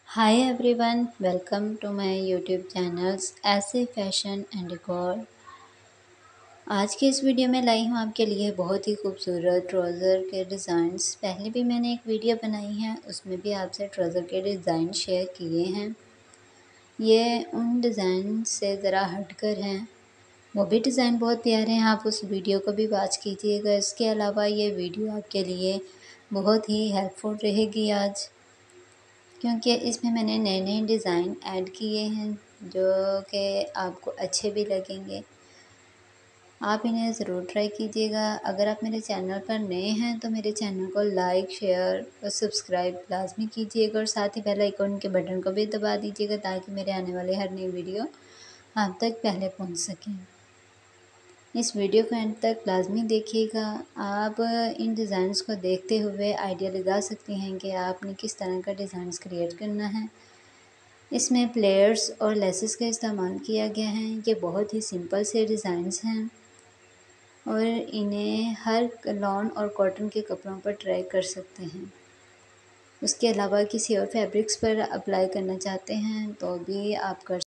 Hi everyone, welcome to my YouTube channels ऐसे fashion and decor. आज की इस वीडियो में लाई हूँ आपके लिए बहुत ही खूबसूरत ट्राउज़र के डिज़ाइंस। पहले भी मैंने एक वीडियो बनाई है, उसमें भी आपसे ट्राउज़र के डिज़ाइन शेयर किए हैं। ये उन डिज़ाइन से ज़रा हटकर हैं, वो भी डिज़ाइन बहुत प्यारे हैं। आप उस वीडियो को भी वॉच कीजिएगा। इसके अलावा ये वीडियो आपके लिए बहुत ही हेल्पफुल रहेगी आज, क्योंकि इसमें मैंने नए नए डिज़ाइन ऐड किए हैं जो कि आपको अच्छे भी लगेंगे। आप इन्हें ज़रूर ट्राई कीजिएगा। अगर आप मेरे चैनल पर नए हैं तो मेरे चैनल को लाइक, शेयर और सब्सक्राइब लाज़मी कीजिएगा और साथ ही बेल आइकन के बटन को भी दबा दीजिएगा ताकि मेरे आने वाले हर नई वीडियो आप तक पहले पहुंच सकें। इस वीडियो को एंड तक लाज़मी देखिएगा। आप इन डिज़ाइंस को देखते हुए आइडिया लगा सकते हैं कि आपने किस तरह का डिज़ाइंस क्रिएट करना है। इसमें प्लेयर्स और लेसेस का इस्तेमाल किया गया है। ये बहुत ही सिंपल से डिज़ाइंस हैं और इन्हें हर लॉन और कॉटन के कपड़ों पर ट्राई कर सकते हैं। उसके अलावा किसी और फैब्रिक्स पर अप्लाई करना चाहते हैं तो भी आप कर